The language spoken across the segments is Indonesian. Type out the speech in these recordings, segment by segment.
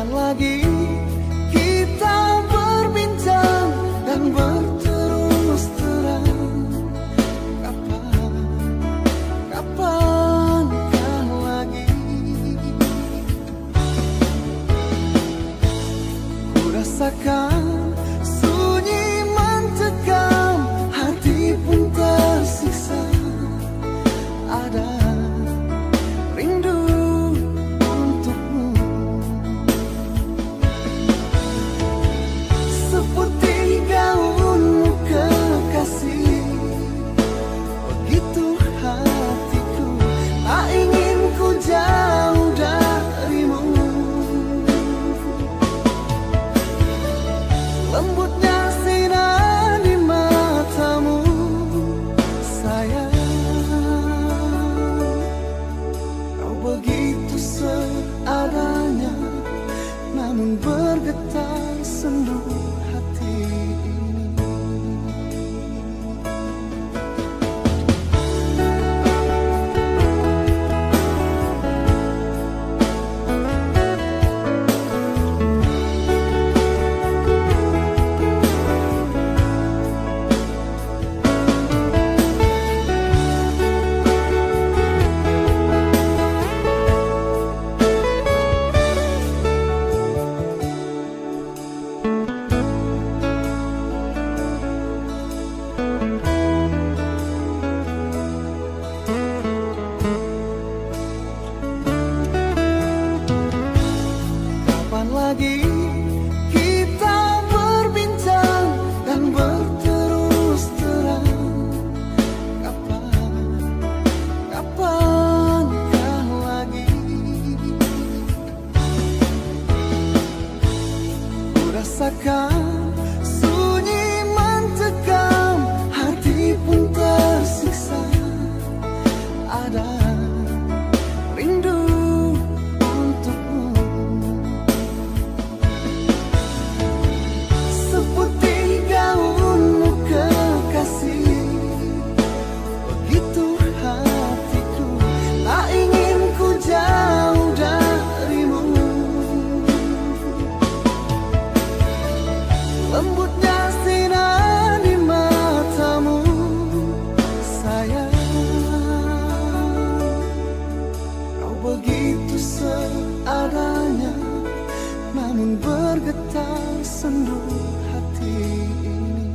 Kapan lagi kita berbincang dan berterus terang? Kapankah lagi ku rasakan sunyi mencekam, hati pun tersiksa. Ada rindu untukmu, seperti gaunmu kekasih. Begitu hatiku, tak ingin ku jauh darimu. Lembutnya sinar di matamu, sayang. Kau begitu seadanya, namun bergetar sendu hati ini. Kapan lagi kita berbincang dan berterus terang? Kapankah lagi ku rasakan sunyi mencekam, hati pun tersiksa. Ada rindu untukmu, seperti gaunmu kekasih. Begitu hatiku, tak ingin ku jauh darimu. Lembutnya sinar di matamu, sayang. Kau begitu seadanya, namun bergetar sendu hati ini.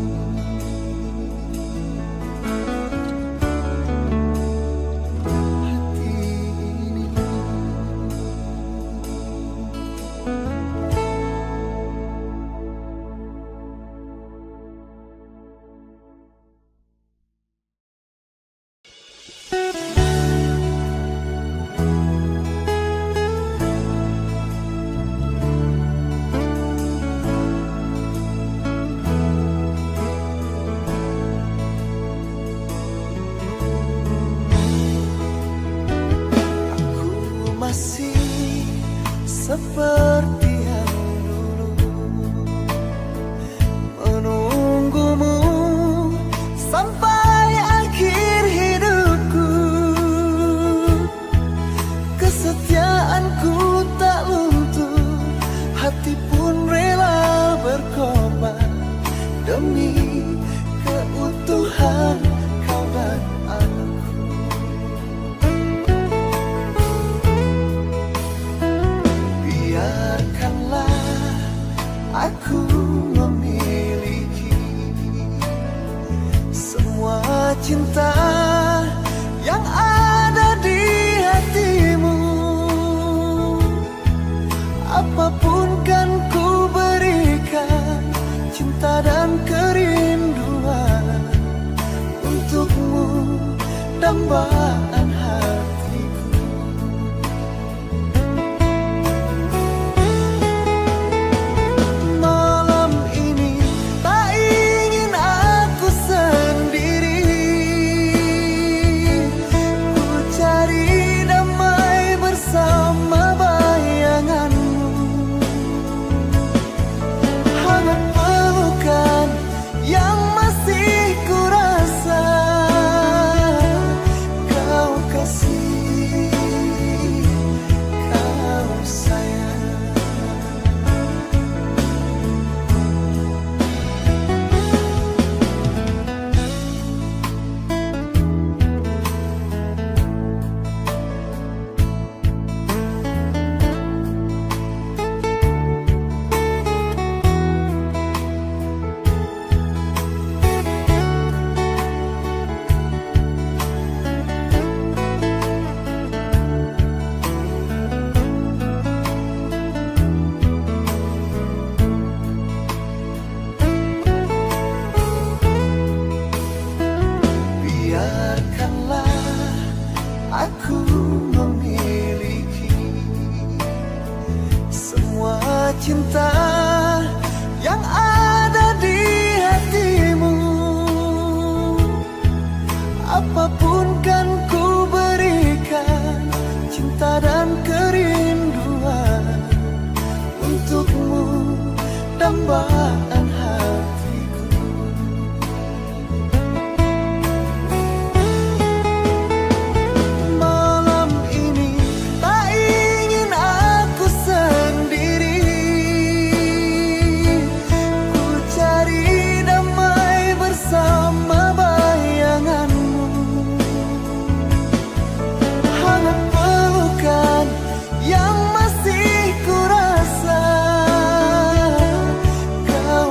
Hati ini. Masih seperti yang dulu, menunggumu sampai akhir hidupku. Kesetiaanku tak luntur, hati pun rela berkorban demi keutuhan kau dan aku. Biarkanlah aku memiliki semua cinta yang ada di hatimu. Apapun kan ku berikan, cinta dan kerinduan untukmu, dambaan hatiku. Malam ini tak ingin aku sendiri, ku cari damai bersama bayanganmu. Hangat pelukan yang masih ku rasa, kau kegempaan hatiku. Malam ini tak ingin aku sendiri, ku cari damai bersama bayanganmu. Hangat pelukan yang masih ku rasa, kau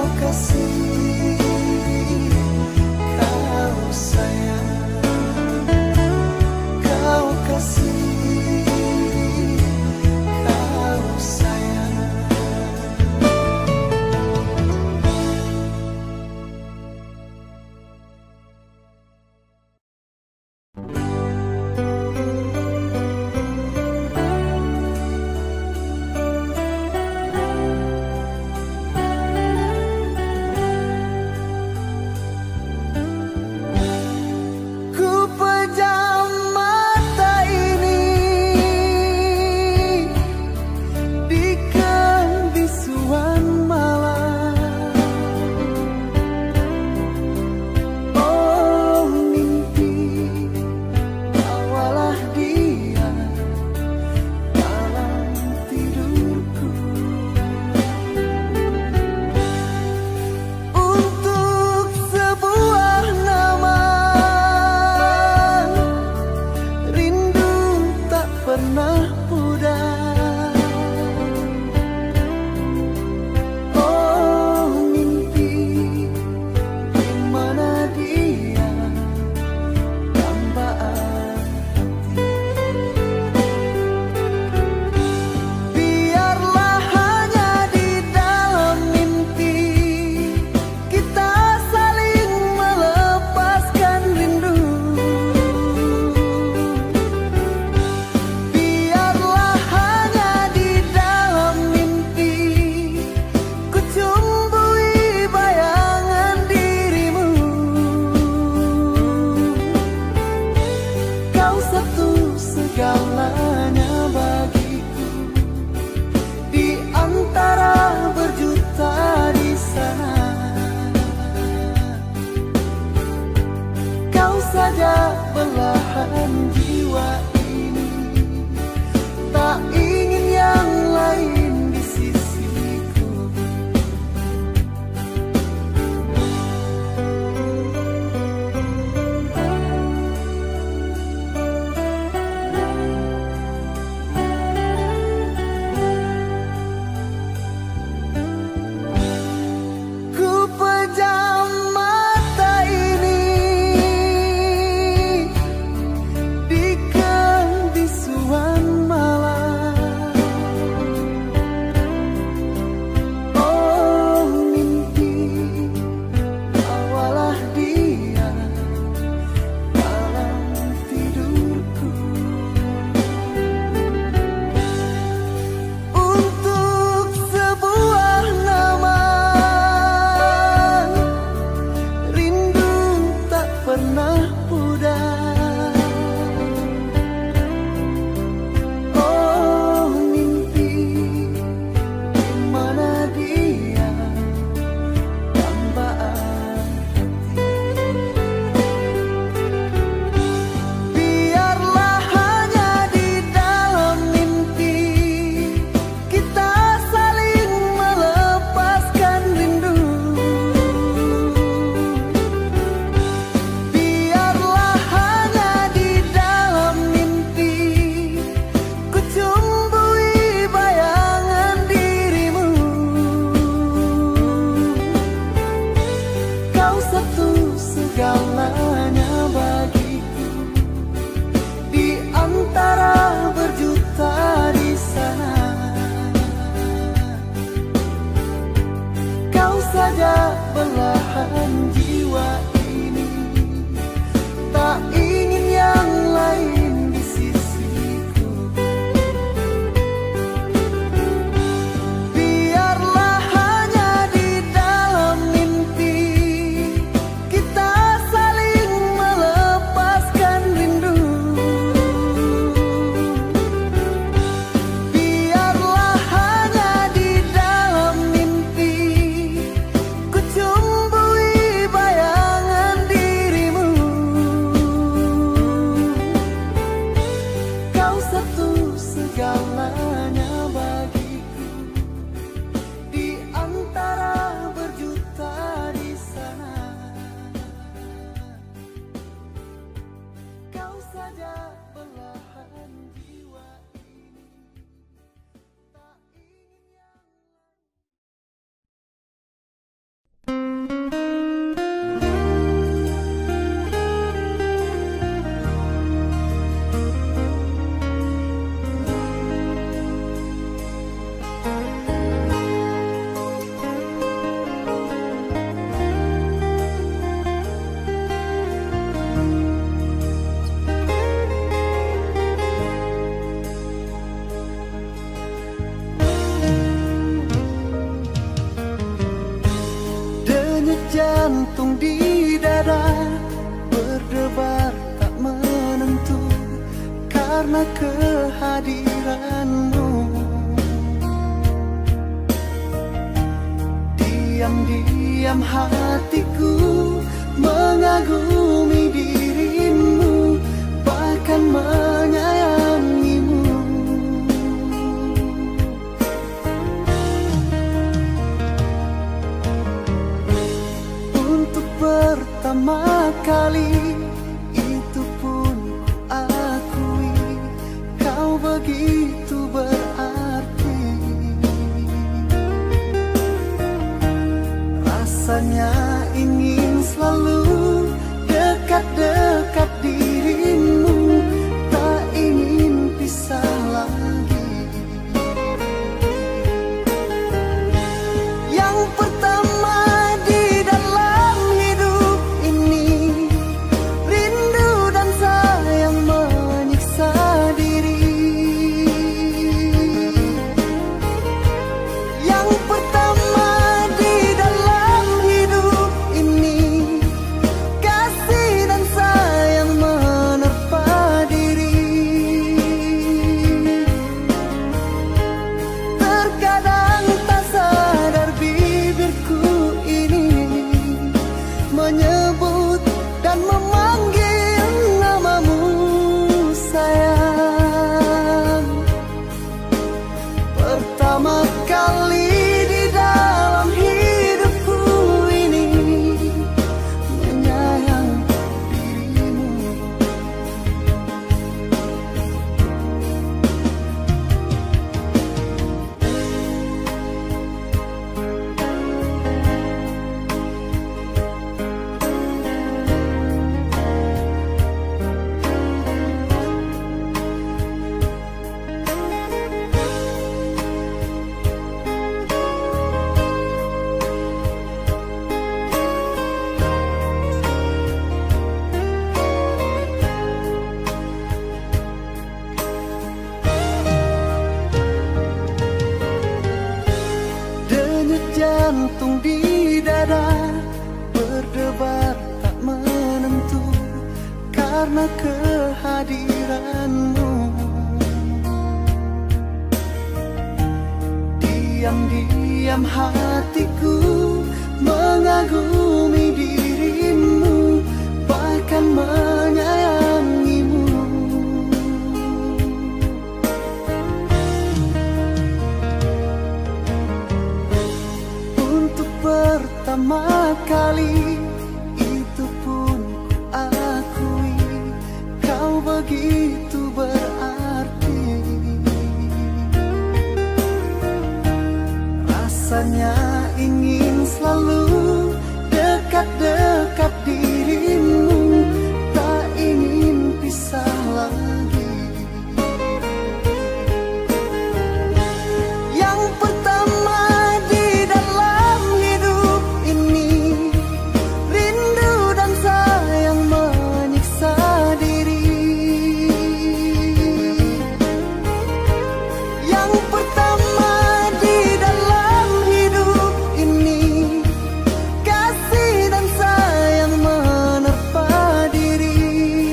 jantung di dada berdebar tak menentu karena kehadiranmu. Diam-diam hatiku mengagumi dirimu, bahkan menyayangimu. Untuk pertama kali itu pun ku akui, kau begitu berarti. Rasanya ingin selalu dekat-dekat dirimu, tak ingin pisah lagi. Yang pertama di dalam hidup ini, rindu dan sayang menyiksa diri. Yang pertama di dalam hidup ini, kasih dan sayang menerpa diri. Terkadang tak sadar bibirku ini menyebut dan memanggil namamu sayang. Pertama kali di dalam hidupku ini menyayang dirimu. Denyut jantung di dada berdebar tak menentu karena kehadiranmu. Diam-diam hatiku mengagumi dirimu, bahkan menyayangimu. Untuk pertama kali itu pun ku akui, kau begitu berarti. Rasanya ingin selalu dekat-dekat dirimu, tak ingin pisah lagi. Yang pertama di dalam hidup ini, rindu dan sayang menyiksa diri. Yang pertama di dalam hidup ini, kasih dan sayang menerpa diri.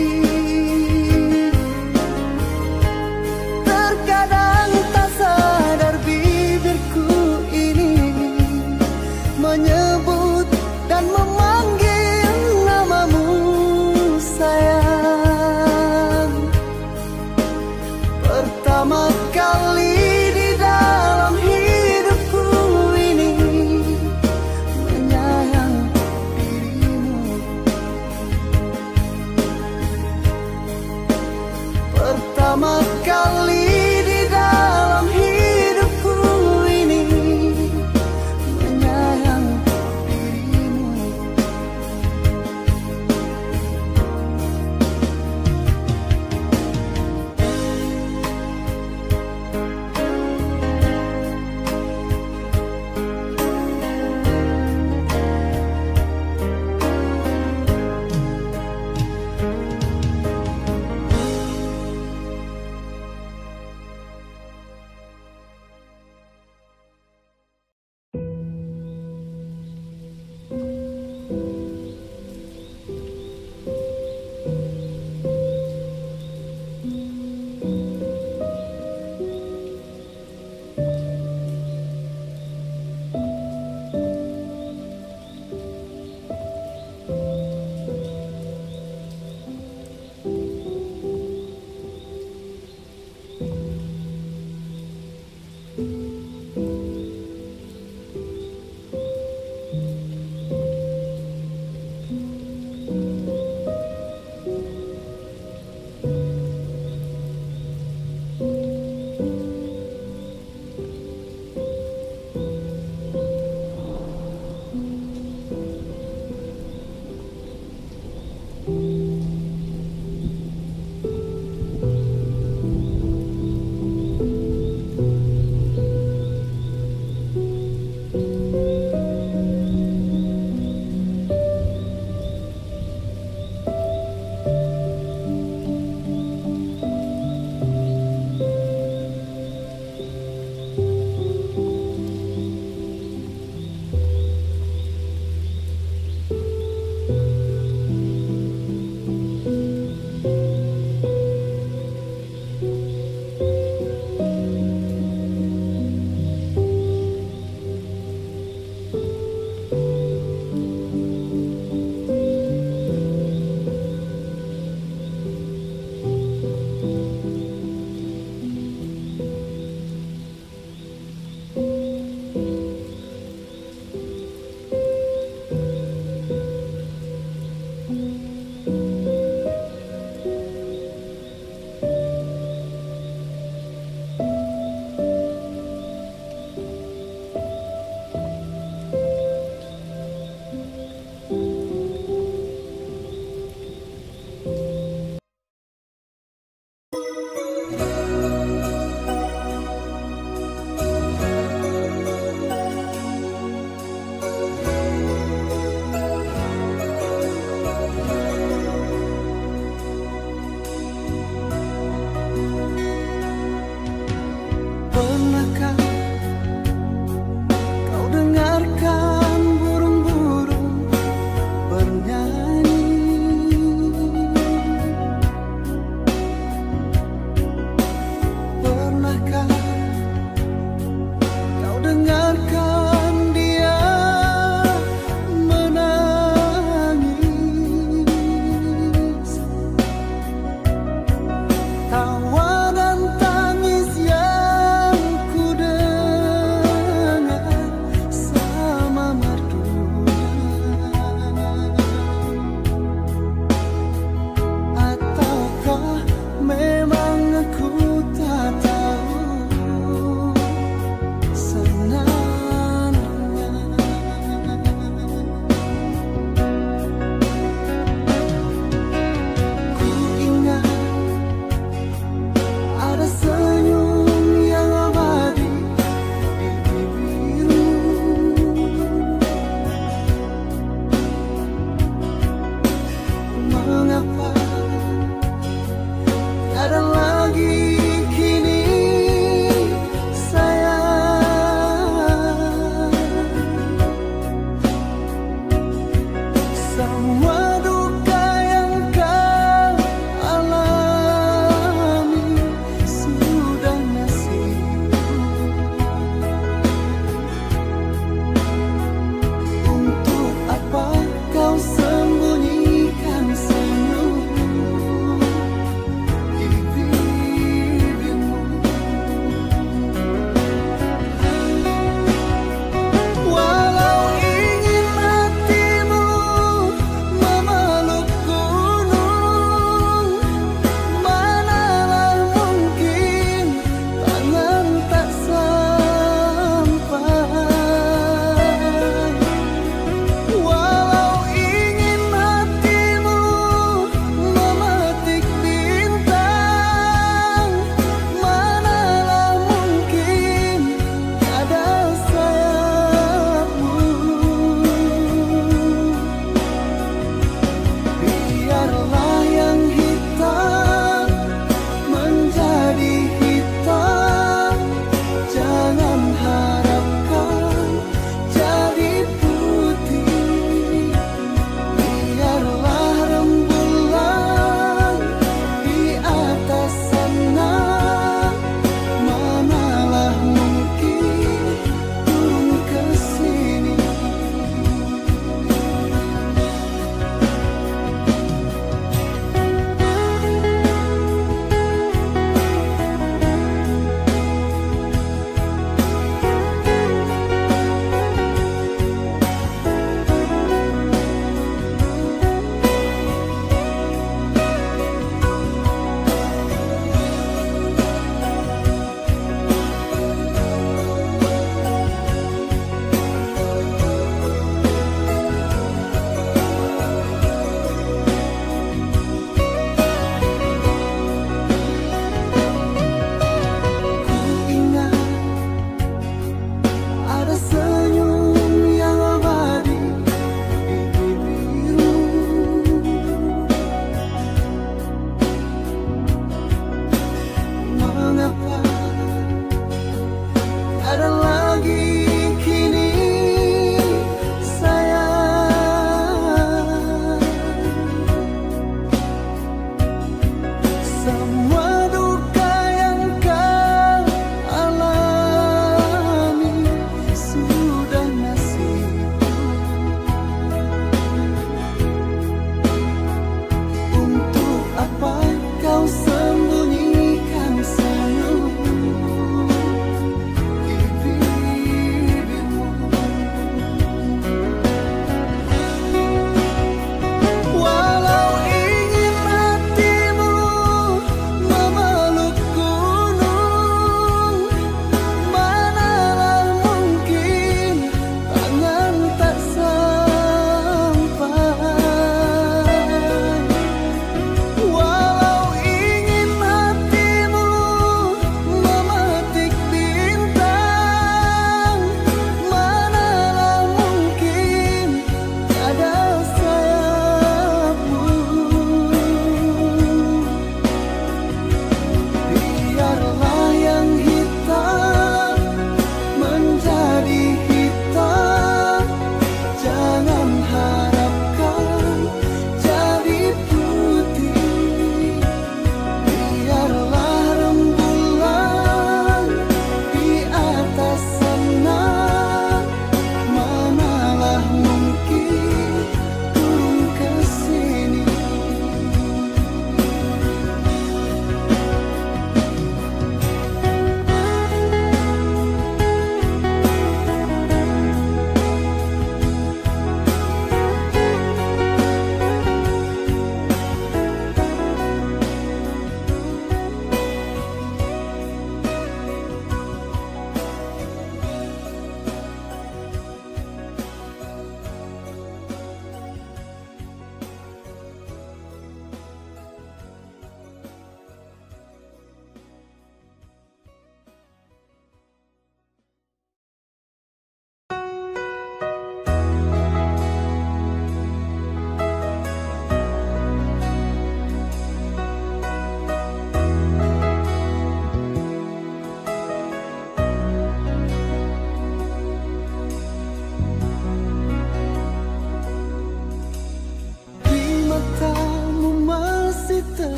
Terkadang tak sadar bibirku ini menyebut dan memanggil namamu sayang. Pertama kali di dalam hidupku ini menyayang dirimu. Pertama kali di dalam hidupku ini menyayang dirimu.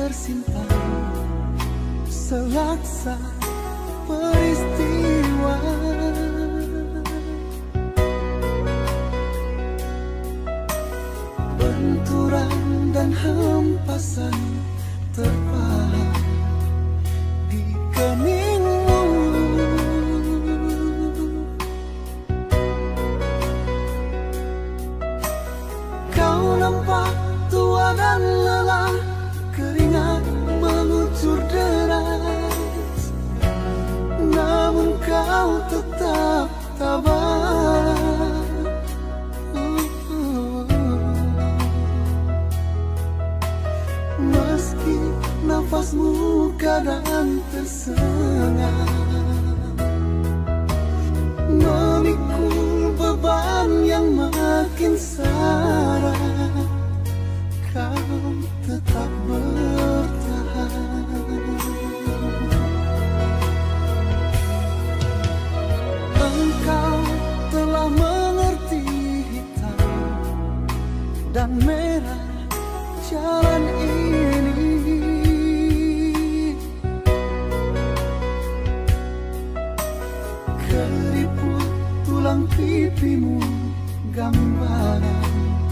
tersimpan selaksa peristiwa. Benturan dan hempasan terpahat di keningmu. Kau nampak tua dan lelah, keringat mengucur deras, namun kau tetap tabah. Meski nafasmu kadang tersengat, memikul beban yang makin syarat, kau tetap bertahan. Engkau telah mengerti hitam dan merah jalan ini. Keriput tulang pipimu gambaran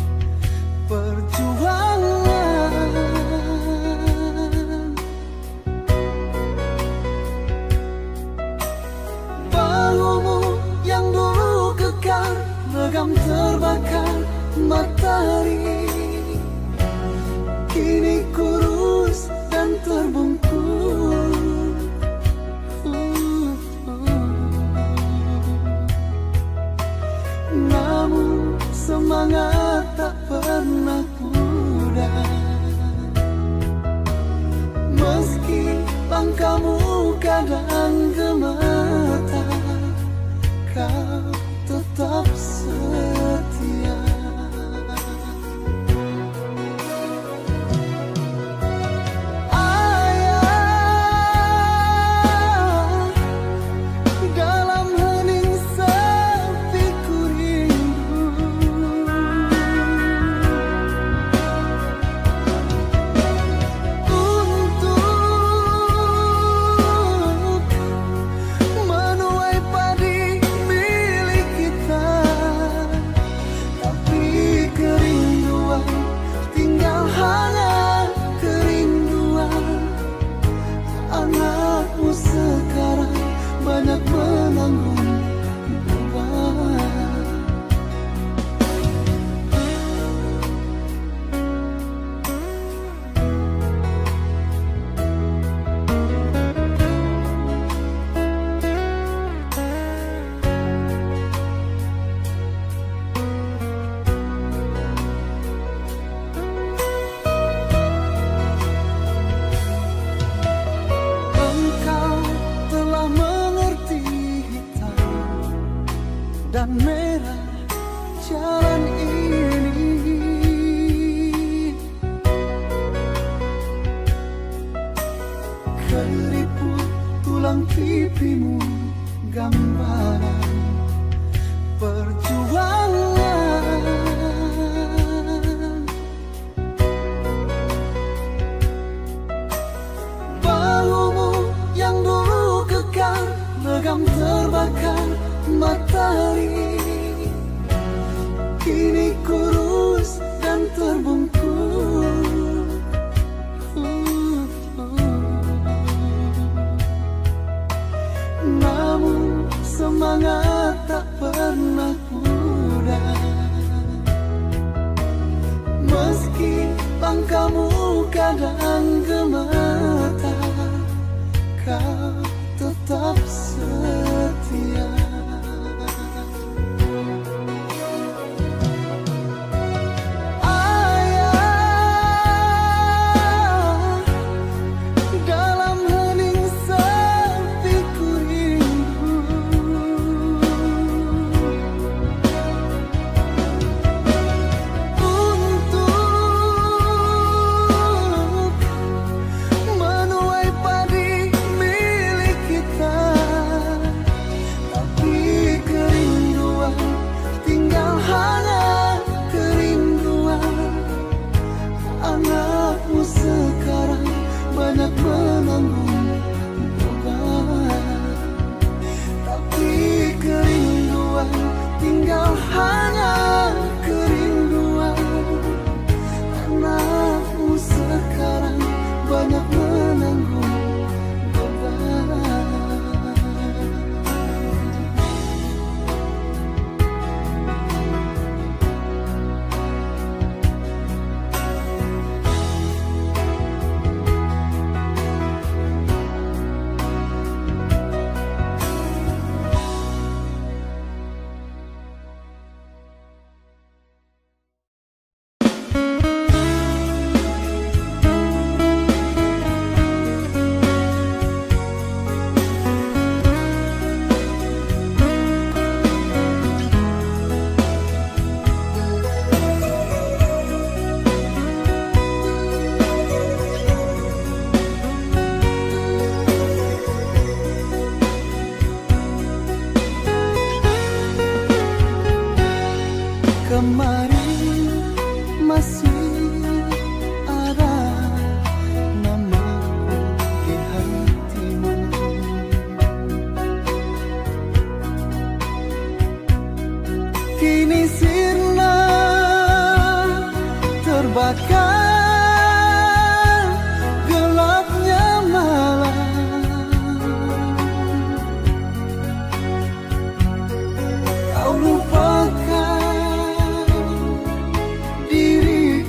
perjuangan. Bahumu yang dulu kekar, legam terbakar matahari, kini kurus dan terbungkus. Namun semangat tak pernah pudar, meski langkahmu kadang gemetar, kau tetap setia. Anakmu sekarang banyak menanggung beban. Dan merah jalan ini. Keriput tulang pipimu gambaran perjuangan. Bahumu yang dulu kekar, legam terbakar matahari, kini kurus dan terbungkus. Namun semangat tak pernah pudar, meski langkahmu kadang gemetar, kau tetap setia. kemarin masih ada namaku di hatimu. Kini sirna terbakar gelapnya malam. Kau lupakan diriku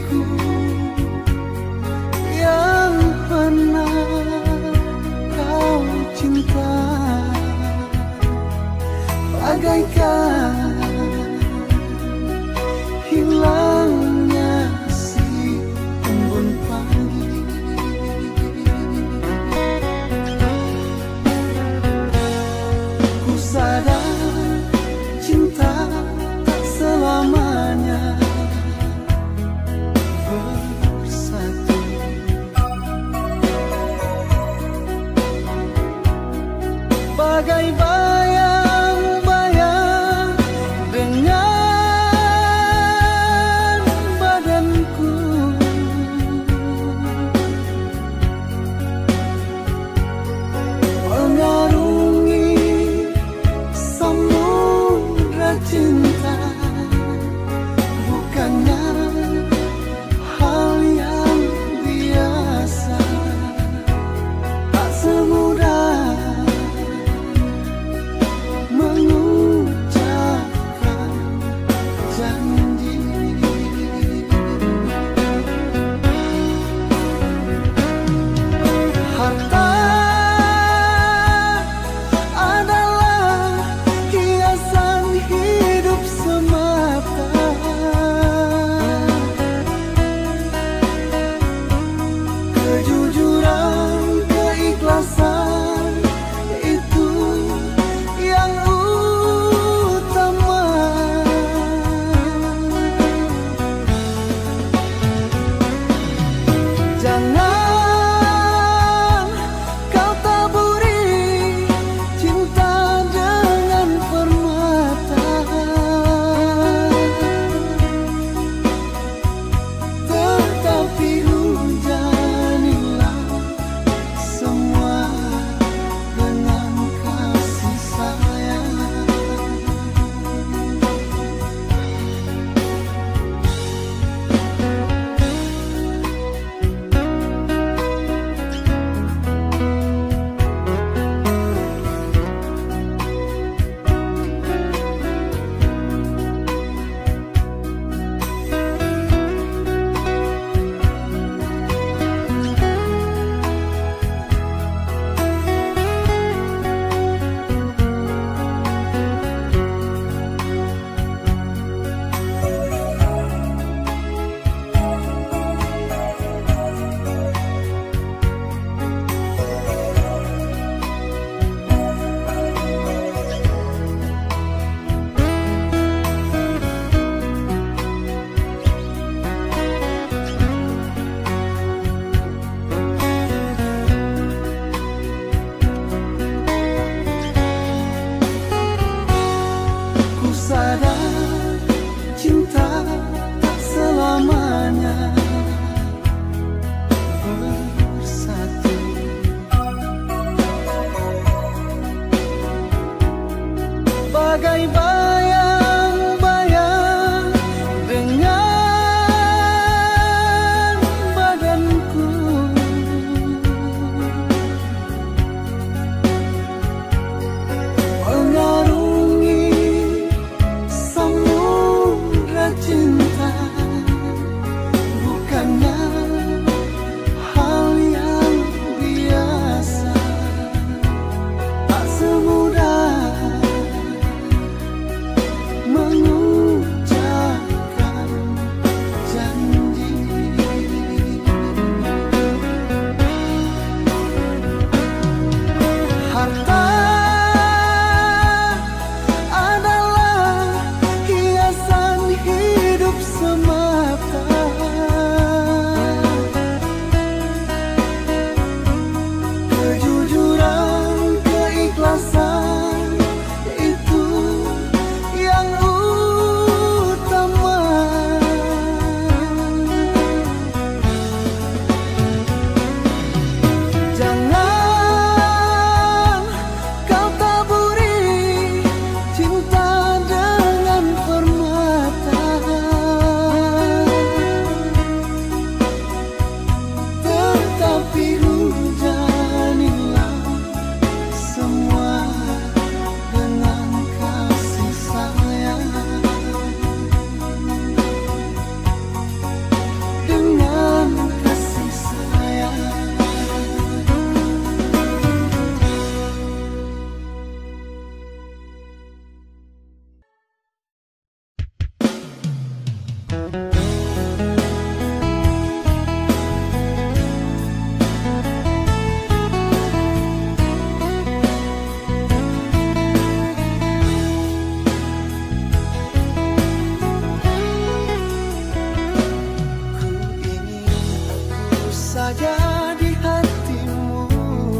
saja di hatimu,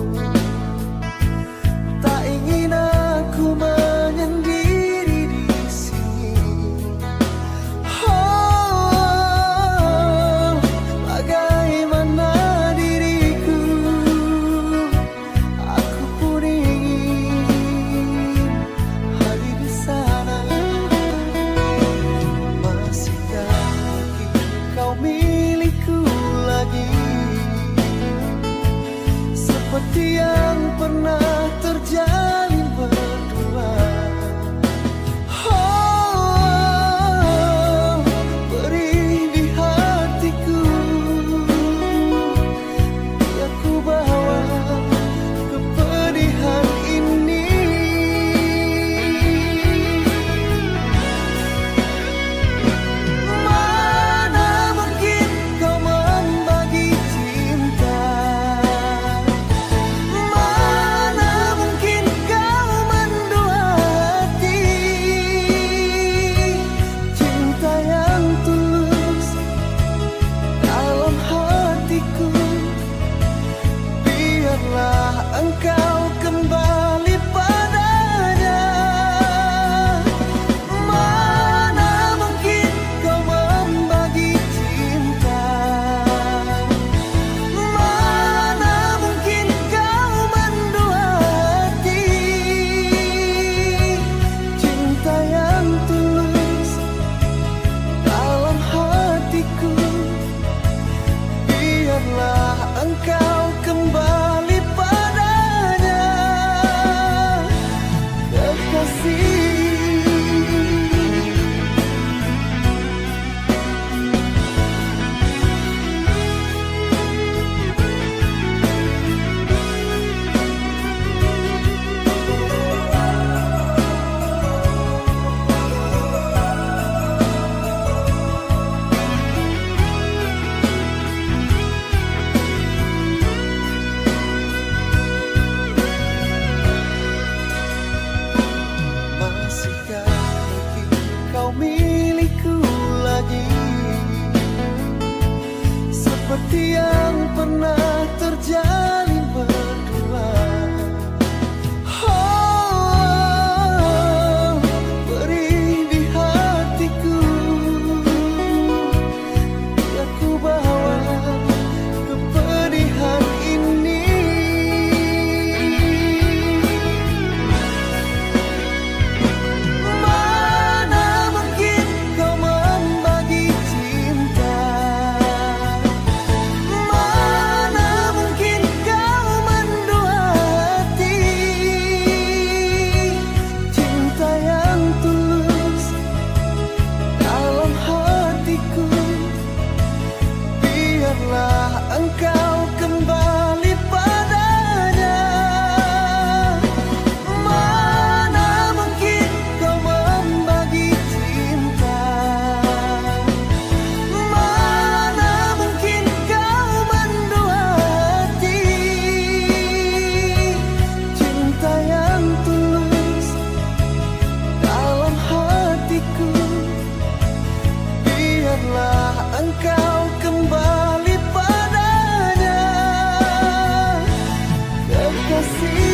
tak ingin aku menyendiri di sini. Oh, bagaimana diriku, aku pun ingin hadir di sana. Masihkah mungkin kau milikku lagi, seperti yang pernah terjalin berdua. Oh, beri di hatiku, biar ku bawa kepedihan ini. Mana mungkin kau membagi cinta, engkau kembali padanya. Mana mungkin kau membagi cinta, mana mungkin kau mendua hati. Cinta yang tulus dalam hatiku, biarlah engkau kembali padanya, kekasih. Kau milikku lagi, seperti yang pernah terjalin berdua. Oh, beri di hatiku, biar ku bawa kepedihan ini. Engkau kembali padanya. Mana mungkin kau membagi cinta, mana mungkin kau mendua hati. Cinta yang tulus dalam hatiku, biarlah engkau kembali padanya, kekasih.